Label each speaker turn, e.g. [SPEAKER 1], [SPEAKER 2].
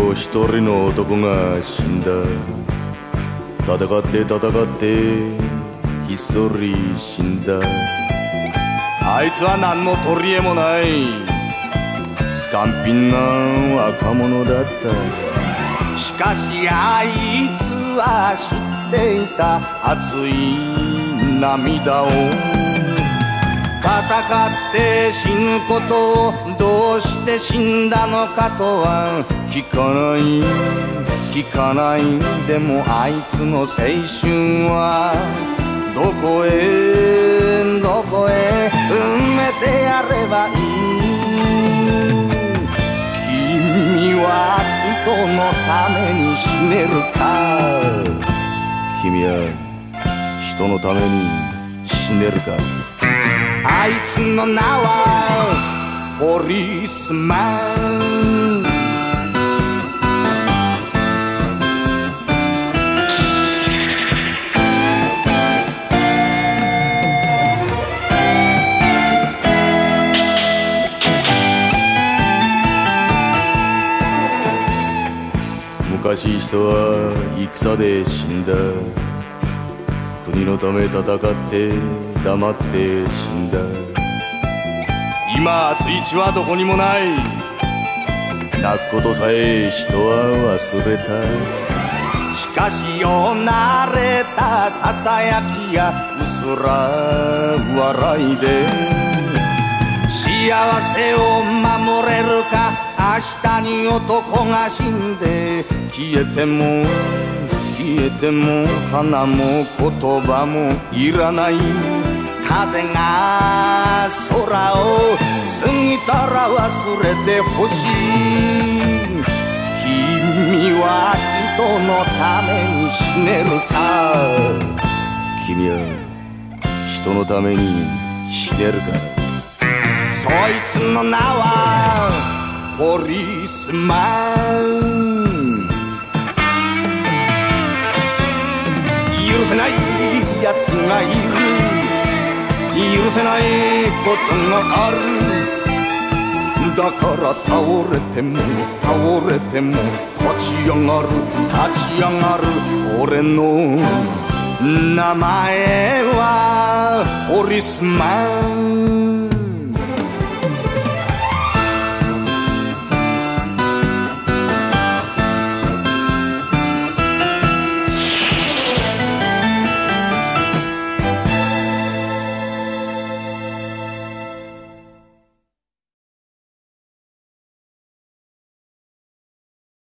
[SPEAKER 1] 後一人の男が死んだ。戦って戦ってひっそり死んだ。あいつは何の取り柄もないスカンピンな若者だった。しかしあいつは知っていた熱い涙を。戦って死ぬことをどうして死んだのかとは聞かないでもあいつの青春はどこへ埋めてやればいい。君は人のために死ねるか。君は人のために死ねるか。あいつの名はポリスマン。昔人は戦で死んだ。国のため戦って黙って死んだ。今ついちはどこにもない。泣くことさえ人は忘れた。しかしよなれたささやきやうすら笑いで幸せを守れるか。明日に男が死んで消えても花も言葉もいらない。風が空を過ぎたら忘れてほしい。君は人のために死ねるか。君は人のために死ねるか。そいつの名はポリスマン。許せない奴がいる。許せないことがある。だから倒れても立ち上がる。俺の名前はポリスマン。